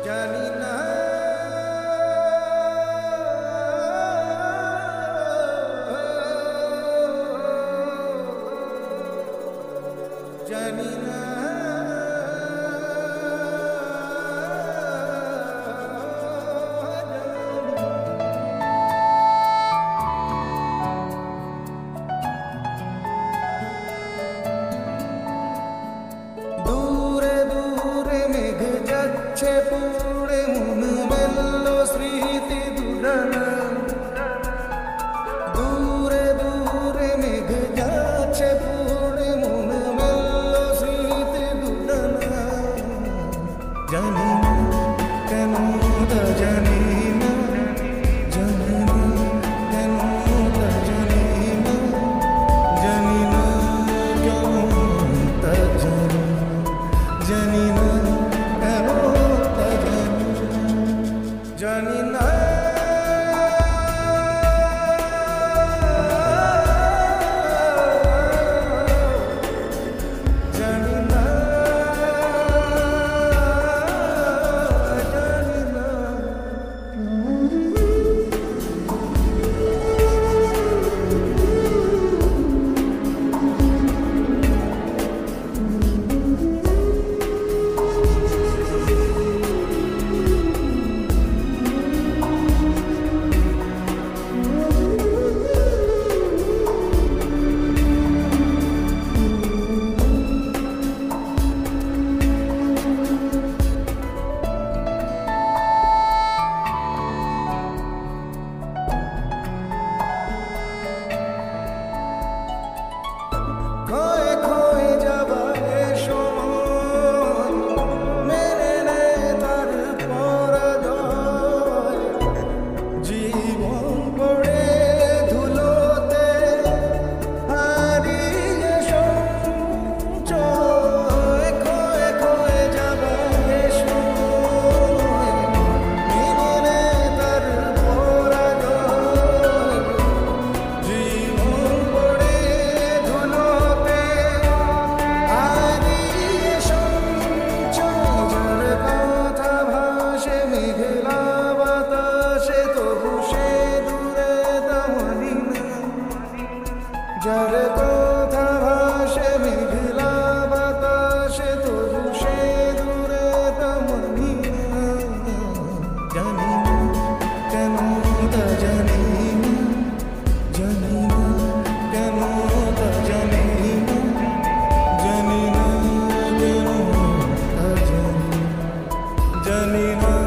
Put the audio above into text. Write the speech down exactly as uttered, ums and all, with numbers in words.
জানি না জানি না দূরে দূরে মেঘ যাচ্ছে পুড়ে মন মেলল স্মৃতি দুরানা দূরে দূরে মেঘ যাচ্ছে পুড়ে মন মেলল স্মৃতি দুরানা জানি না কেন তা জানি না জানি না কেন তা জানি না জানি না কেন তা জানি জানি না কেন তা জানি জানি না জানি না জানি না খয়ে খয়ে যাবার সময় মেনে নে তার পরাজয় জীবন পড়ে ধুলোতে হারিয়ে সঞ্চয় খয়ে খয়ে যাবার সময় মেনে নে তার পরাজয় জীবন পড়ে ধুলোতে হারিয়ে সঞ্চয় যার কথা ভাসে মেঘলা বাতাসে তবু সে দূরে তেমনি না যার কথা ভাসে মেঘলা বাতাসে তবু সে দূরে তেমনি না জানি না কেন তা জানি না জানি না কেন তা জানি না জানি না কেন তা জানি জানি না